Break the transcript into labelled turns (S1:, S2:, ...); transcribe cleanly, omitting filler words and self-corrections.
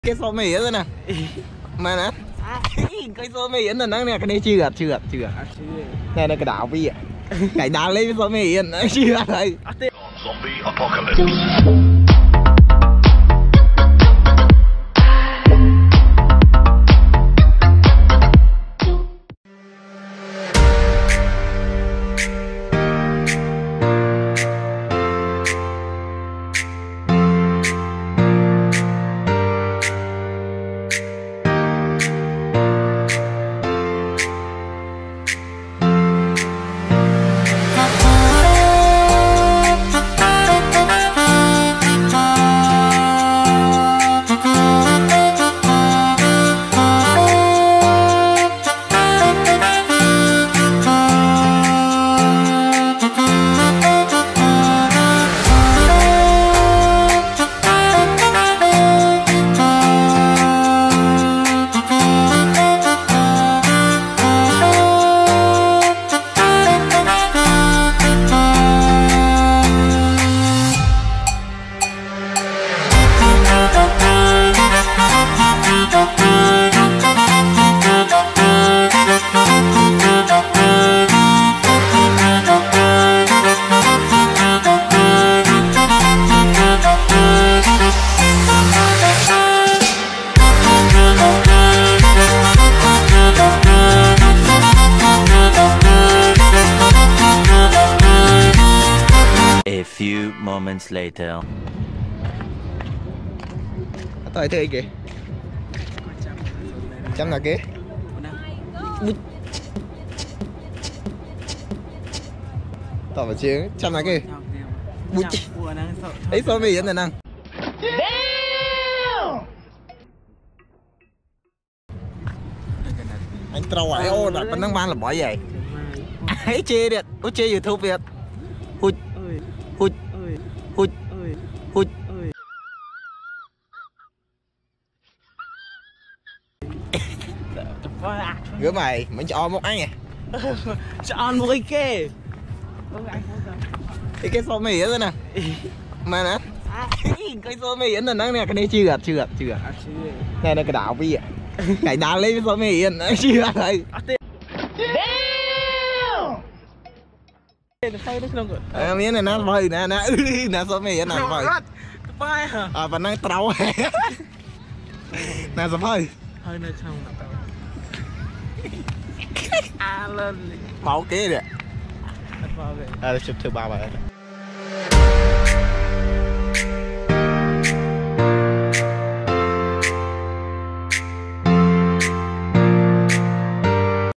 S1: cái xô mì đó nè mà nè cái xô mì đó nè cái này chưa này là cái đảo bi ạ cái đảo lấy cái xô mì nó chưa đây
S2: Zombie apocalypse.
S3: A few moments later.
S1: tới thế kìa chăm là kia tao vào chiếng chăm là kia ấy xô mì vậy nè anh trâu ấy ô đặt bánh ban là bỏ vậy ấy chê điện ô chê YouTube Việt hụt hụt hụt hụt gửi mày cho một anh à
S4: cho ăn một cái kê
S1: cái xô mì đó nè mà nè cái xô mì đó nè cái này chưa này là cái đảo bi ạ cái đảo lấy cái xô mì nó chưa đây miếng này nó vơi nè nè xô mì nè vơi à và năng trâu nè sao vơi
S4: hơi nơi trong lên
S1: máu kia nè
S4: vào về
S1: chụp thứ ba bài